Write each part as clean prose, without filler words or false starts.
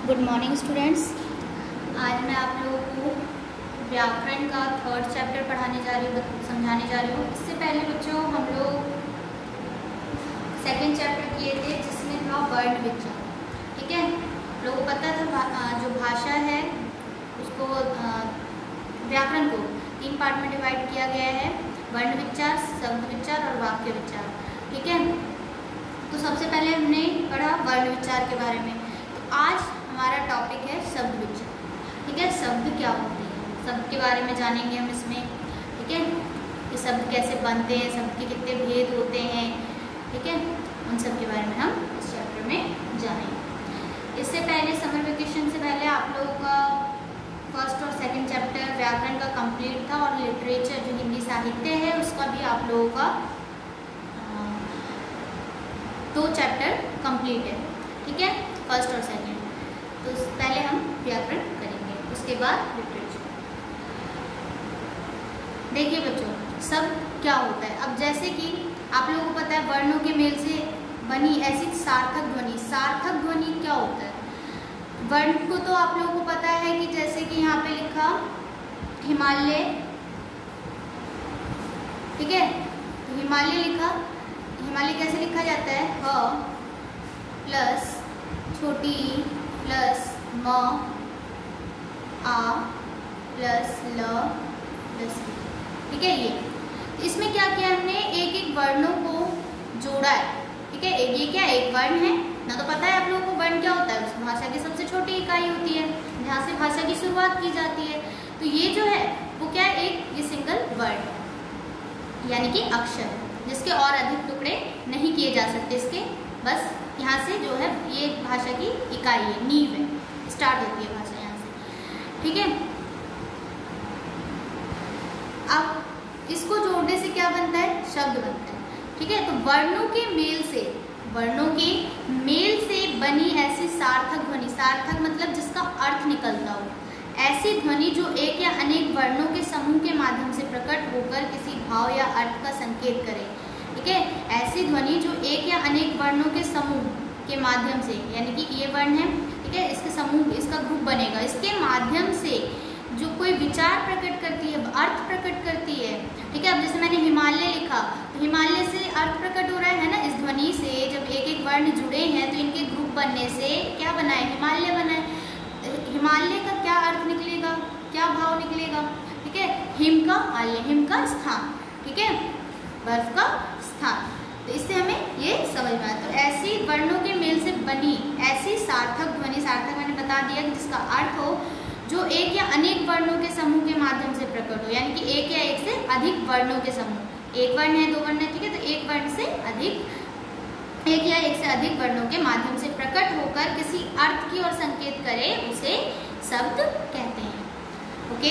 Good morning students. आज मैं आप लोगों को व्याकरण का 3rd चैप्टर पढ़ाने जा रही हूँ, समझाने जा रही हूँ। इससे पहले बच्चों हम लोग 2nd चैप्टर किए थे जिसमें था वर्ण विचार। ठीक है, लोगों को पता था जो भाषा है उसको व्याकरण को 3 पार्ट में डिवाइड किया गया है, वर्ण विचार, शब्द विचार और वाक्य विचार। ठीक है, तो सबसे पहले हमने पढ़ा वर्ण विचार के बारे में। तो आज हमारा टॉपिक है शब्द विचार। ठीक है, शब्द क्या होते हैं, शब्द के बारे में जानेंगे हम इसमें। ठीक है, ये शब्द कैसे बनते हैं, शब्द के कितने भेद होते हैं, ठीक है, उन सब के बारे में हम इस चैप्टर में जानेंगे। इससे पहले समर वेकेशन से पहले आप लोगों का 1st और 2nd चैप्टर व्याकरण का कंप्लीट था और लिटरेचर जो हिंदी साहित्य है उसका भी आप लोगों का 2 चैप्टर कंप्लीट है। ठीक है, 1st और 2nd। तो पहले हम व्याकरण करेंगे, उसके बाद लिटरेचर। देखिए बच्चों, शब्द क्या होता है। अब जैसे कि आप लोगों को पता है वर्णों के मेल से बनी ऐसी सार्थक ध्वनि। सार्थक ध्वनि क्या होता है? वर्ण को तो आप लोगों को पता है कि जैसे कि यहाँ पे लिखा हिमालय, ठीक है, तो हिमालय लिखा, हिमालय कैसे लिखा जाता है? ह प्लस छोटी ई प्लस म आ प्लस ल प्लस। ठीक है, ये इसमें क्या किया हमने, एक एक वर्णों को जोड़ा है। ठीक है, ये क्या एक वर्ण है ना, तो पता है आप लोगों को वर्ण क्या होता है, उस भाषा की सबसे छोटी इकाई होती है जहाँ से भाषा की शुरुआत की जाती है। तो ये जो है वो क्या है, एक ये सिंगल वर्ड यानी कि अक्षर, जिसके और अधिक टुकड़े नहीं किए जा सकते। इसके बस यहाँ से जो है ये भाषा की इकाई है, नींव है, स्टार्ट होती है भाषा यहाँ से। ठीक है, अब इसको जोड़ने से क्या बनता है, शब्द बनता है। ठीक है, तो वर्णों के मेल से बनी ऐसी सार्थक ध्वनि, सार्थक मतलब जिसका अर्थ निकलता हो, ऐसी ध्वनि जो एक या अनेक वर्णों के समूह के माध्यम से प्रकट होकर किसी भाव या अर्थ का संकेत करे। ठीक है, ऐसी ध्वनि जो एक या अनेक वर्णों के समूह के माध्यम से, यानी कि ये वर्ण है, ठीक है, इसके समूह, इसका ग्रुप बनेगा, इसके माध्यम से जो कोई विचार प्रकट करती है, अर्थ प्रकट करती है। ठीक है, अब जैसे मैंने हिमालय लिखा, तो हिमालय से अर्थ प्रकट हो रहा है ना, इस ध्वनि से जब एक एक वर्ण जुड़े हैं तो इनके ग्रुप बनने से क्या बना है, हिमालय बना है। हिमालय का क्या अर्थ निकलेगा, क्या भाव निकलेगा? ठीक है, हिम का आल्य, हिम का स्थान, ठीक है, बर्फ का स्थान। तो इससे हमें ये समझ में आया। तो ऐसी वर्णों के मेल से बनी ऐसी सार्थक ध्वनि, सार्थक मैंने बता दिया कि जिसका अर्थ हो, जो एक या अनेक वर्णों के समूह के माध्यम से प्रकट हो, यानी कि एक या एक से अधिक वर्णों के समूह, एक वर्ण है, 2 वर्ण है, ठीक है, तो एक वर्ण से अधिक, एक या एक से अधिक वर्णों के माध्यम से प्रकट होकर किसी अर्थ की ओर संकेत करे, उसे शब्द कहते हैं। ओके,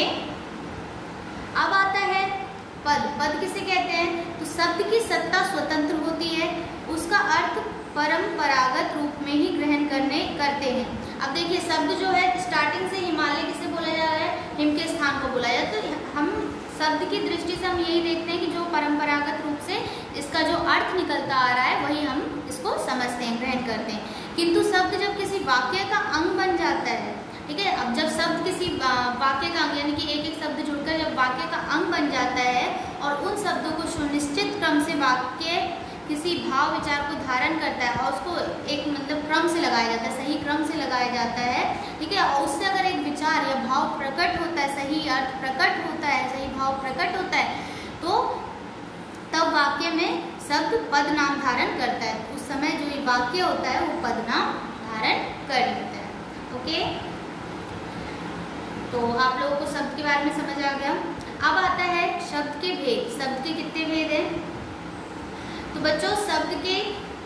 अब आता है पद। पद किसे कहते हैं? तो शब्द की सत्ता स्वतंत्र होती है, उसका अर्थ परंपरागत रूप में ही ग्रहण करते हैं। अब देखिए, शब्द जो है स्टार्टिंग से हिमालय किसे बोला जा रहा है, हिम के स्थान को बोला जाता है। तो हम शब्द की दृष्टि से हम यही देखते हैं कि जो परंपरागत रूप से इसका जो अर्थ निकलता आ रहा है वही हम इसको समझते हैं, ग्रहण करते हैं। किंतु शब्द जब किसी वाक्य का अंग बन जाता है, ठीक है, अब जब शब्द किसी वाक्य का अंग, यानी कि एक एक शब्द जुड़कर जब वाक्य का अंग बन जाता है और उन शब्दों को सुनिश्चित क्रम से वाक्य किसी भाव विचार को धारण करता है और उसको एक मतलब क्रम से लगाया जाता है, सही क्रम से लगाया जाता है। ठीक है, और उससे अगर एक विचार या भाव प्रकट होता है, सही अर्थ प्रकट होता है, सही भाव प्रकट होता है, तो तब वाक्य में शब्द पद नाम धारण करता है। उस समय जो ये वाक्य होता है वो पद नाम धारण कर लेता है। ओके, तो आप लोगों को शब्द के बारे में समझ आ गया। अब आता है शब्द के भेद। शब्द के कितने भेद हैं? तो बच्चों, शब्द के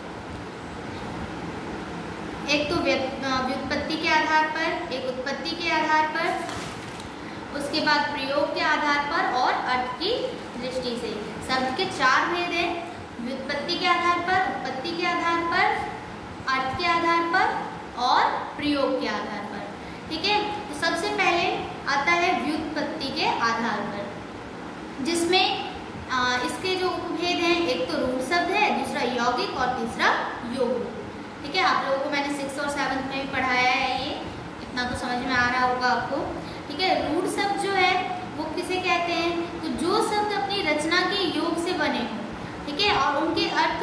एक तो व्युत्पत्ति के आधार पर, एक उत्पत्ति के आधार पर, उसके बाद प्रयोग के आधार पर और अर्थ की दृष्टि से। शब्द के 4 भेद हैं, व्युत्पत्ति के आधार पर, उत्पत्ति के आधार पर, अर्थ के आधार पर और प्रयोग के आधार पर। ठीक है, तो सबसे पहले आता है व्युत्पत्ति के आधार पर, जिसमें इसके जो उपभेद हैं, एक तो रूढ़ शब्द है, दूसरा यौगिक और तीसरा योग। ठीक है, आप लोगों को मैंने 6th और 7th में भी पढ़ाया है ये इतना तो समझ में आ रहा होगा आपको। ठीक है, रूढ़ शब्द जो है वो किसे कहते हैं, तो जो शब्द अपनी रचना के योग से बने हों, ठीक है, और उनके अर्थ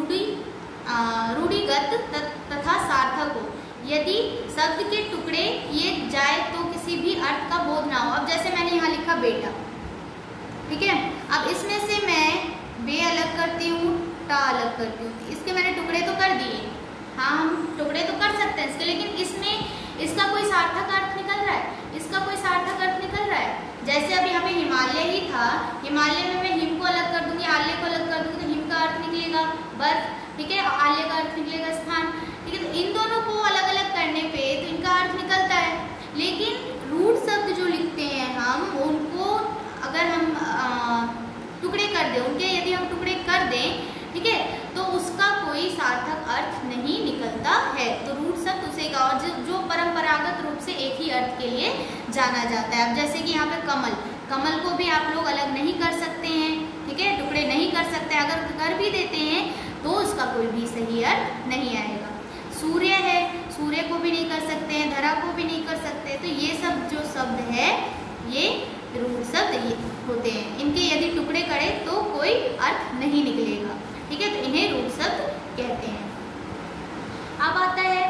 रूढ़िगत तथा सार्थक हो। यदि शब्द के टुकड़े किए जाए तो किसी भी अर्थ का बोध ना हो। अब जैसे मैंने यहाँ लिखा बेटा, ठीक है, अब इसमें से मैं बे अलग करती हूँ, टा अलग करती हूँ, इसके मैंने टुकड़े तो कर दिए, हाँ हम टुकड़े तो कर सकते हैं इसके, लेकिन इसमें इसका कोई सार्थक अर्थ निकल रहा है, इसका कोई सार्थक अर्थ निकल रहा है। जैसे अब यहाँ पे हिमालय ही था, हिमालय में मैं हिम को अलग कर दूंगी, आल्य को अलग कर दूंगी, तो हिम का अर्थ निकलेगा बर्फ, ठीक है, आल्य का अर्थ निकलेगा स्थान, ठीक है। तो इन दोनों को अलग अलग करने पे तो इनका अर्थ निकलता है, लेकिन रूढ़ शब्द जो लिखते हैं हम, उनको अगर हम टुकड़े कर दें, उनके यदि हम टुकड़े कर दें, ठीक है, तो उसका कोई सार्थक अर्थ नहीं निकलता है। तो रूढ़ शब्द उसे का, और जो परंपरागत रूप से एक ही अर्थ के लिए जाना जाता है। अब जैसे कि यहाँ पे कमल, कमल को भी आप लोग अलग नहीं कर सकते हैं, ठीक है, टुकड़े नहीं कर सकते, अगर कर भी देते हैं तो उसका कोई भी सही अर्थ नहीं आएगा। सूर्य है, सूर्य को भी नहीं कर सकते हैं, धरा को भी नहीं कर सकते, तो ये सब जो शब्द है ये रूढ़ शब्द होते हैं, इनके यदि टुकड़े करें तो कोई अर्थ नहीं निकलेगा, ठीक है, तो इन्हें रूढ़ शब्द कहते हैं। अब आता है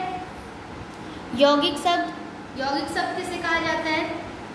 यौगिक शब्द। यौगिक शब्द किसे कहा जाता है,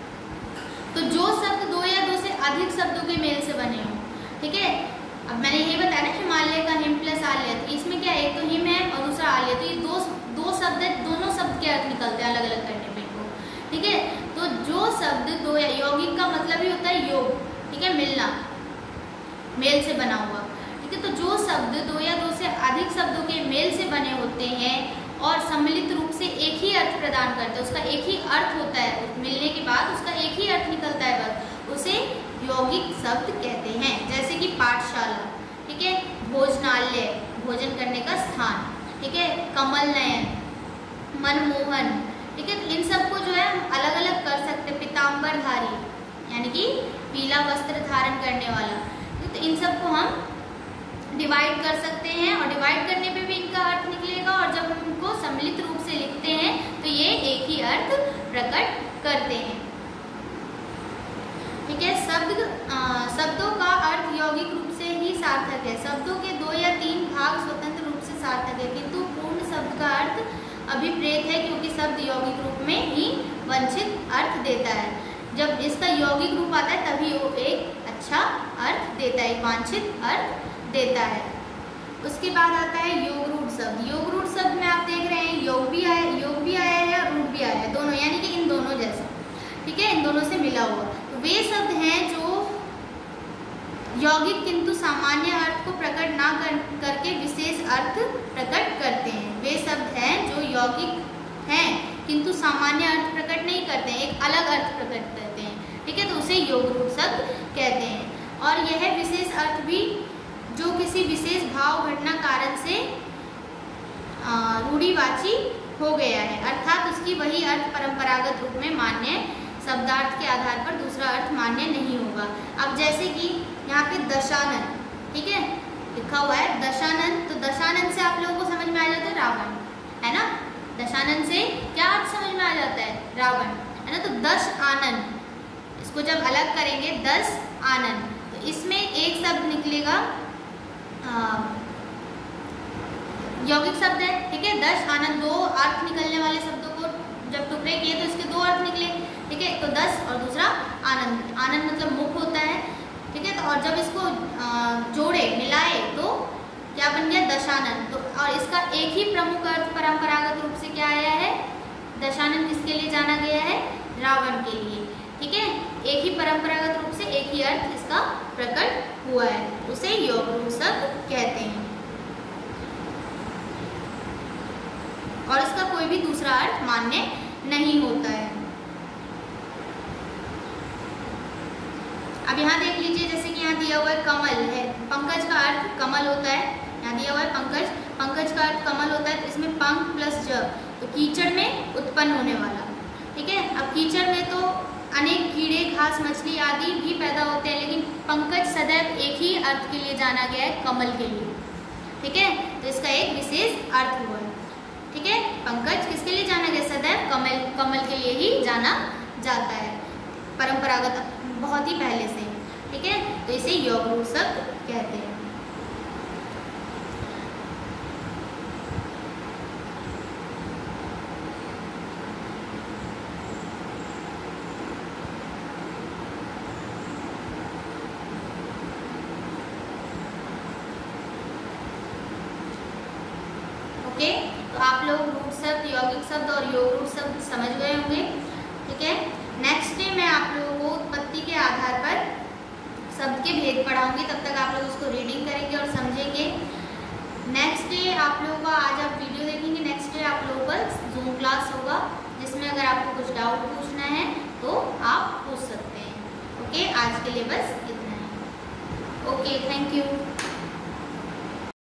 तो जो शब्द दो या दो से अधिक शब्दों के मेल से बने हों, ठीक है। अब मैंने ये बताया ना हिमालय का हिम प्लस आल्य, तो इसमें क्या एक तो हिम है और दूसरा आल्य, तो ये दो शब्द है, दोनों शब्द के अर्थ निकलते हैं अलग अलग करने पे इनको, ठीक है। तो जो शब्द दो या यौगिक का मतलब ही होता है योग, ठीक है, मिलना, मेल से बना हुआ, ठीक है। तो जो शब्द दो या दो से अधिक शब्दों के मेल से बने होते हैं और सम्मिलित रूप से एक ही अर्थ प्रदान करते हैं, उसका एक ही अर्थ होता है, मिलने के बाद उसका एक ही अर्थ निकलता है बस, उसे यौगिक शब्द कहते हैं। जैसे कि पाठशाला, ठीक है, भोजनालय, भोजन करने का स्थान, ठीक है, कमल नयन, मनमोहन, ठीक है। तो इन सबको जो है हम अलग अलग कर सकते हैं। पीताम्बरधारी यानी कि पीला वस्त्र धारण करने वाला, तो इन सबको हम डिवाइड कर सकते हैं, और डिवाइड करने पे भी इनका अर्थ निकलेगा, और जब हम इनको सम्मिलित रूप से लिखते हैं तो ये एक ही अर्थ प्रकट करते हैं, ठीक है। शब्दों का अर्थ यौगिक रूप से ही सार्थक है। शब्दों के दो या तीन भाग स्वतंत्र रूप से सार्थक है, किंतु पूर्ण शब्द का अर्थ अभिप्रेत है, क्योंकि शब्द यौगिक रूप में ही वांछित अर्थ देता है। जब इसका यौगिक रूप आता है तभी वो एक अच्छा अर्थ देता है, एक वांछित अर्थ देता है। उसके बाद आता है योग रूढ़ शब्द। योग रूढ़ शब्द में आप देख रहे हैं योग भी आया है और रूढ़ भी आया है, दोनों, यानी कि इन दोनों जैसा, ठीक है, इन दोनों से मिला हुआ। तो वे शब्द हैं जो यौगिक किंतु सामान्य अर्थ को प्रकट ना करके विशेष अर्थ प्रकट करते हैं। वे शब्द हैं जो यौगिक हैं किंतु सामान्य अर्थ प्रकट नहीं करते हैं, एक अलग अर्थ प्रकट करते हैं, ठीक है, तो उसे योग रूढ़ शब्द कहते हैं। और यह विशेष अर्थ भी जो किसी विशेष भाव घटना कारण से रूढ़िवाची हो गया है, अर्थात उसकी वही अर्थ परंपरागत रूप में मान्य शब्दार्थ के आधार पर दूसरा अर्थ मान्य नहीं होगा। अब जैसे कि यहाँ पे दशानन, ठीक है, लिखा हुआ है दशानन, तो दशानन से आप लोगों को समझ में आ जाता है रावण, है ना। दशानन से क्या अर्थ समझ में आ जाता है, रावण, है ना। तो दश आनंद, इसको जब अलग करेंगे दस आनंद, तो इसमें एक शब्द निकलेगा यौगिक शब्द है, ठीक है। दश आनंद, दो अर्थ निकलने वाले शब्दों को जब टुकड़े किए तो इसके दो अर्थ निकले, ठीक है। तो दस और दूसरा आनंद, आनंद मतलब मुख होता है, ठीक है। तो और जब इसको जोड़े मिलाए तो क्या बन गया, दशानन। तो और इसका एक ही प्रमुख अर्थ परंपरागत रूप से क्या आया है, दशानन किसके लिए जाना गया है, रावण के लिए, ठीक है। एक ही परंपरागत रूप से एक ही अर्थ इसका प्रकट हुआ है, उसे योग रूढ़ शब्द कहते हैं, और इसका कोई भी दूसरा अर्थ मान्य नहीं होता है। अब यहाँ देख लीजिए, जैसे कि यहाँ दिया हुआ है कमल है, पंकज का अर्थ कमल होता है, यहाँ दिया हुआ है पंकज, पंकज का अर्थ कमल होता है, तो इसमें पंख प्लस ज, तो कीचड़ में उत्पन्न होने वाला, ठीक है। अब कीचड़ में तो अनेक कीड़े, घास, मछली आदि भी पैदा होते हैं, लेकिन पंकज सदैव एक ही अर्थ के लिए जाना गया है, कमल के लिए, ठीक है। तो इसका एक विशेष अर्थ हुआ है, ठीक है। पंकज किसके लिए जाना गया, सदैव कमल के लिए ही जाना जाता है, परंपरागत बहुत ही पहले से। ठीक है, तो इसे योग रूढ़ शब्द कहते हैं। ओके, तो आप लोग रूट शब्द, यौगिक शब्द और योग रूट शब्द समझ गए होंगे। ठीक है, नेक्स्ट डे मैं आप लोगों को उत्पत्ति के आधार पर शब्द के भेद पढ़ाऊंगी, तब तक आप लोग उसको रीडिंग करेंगे और समझेंगे। नेक्स्ट डे आप लोगों का, आज आप वीडियो देखेंगे, नेक्स्ट डे आप लोगों का जूम क्लास होगा, जिसमें अगर आपको कुछ डाउट पूछना है तो आप पूछ सकते हैं। ओके, आज के लिए बस इतना ही। Okay, thank you.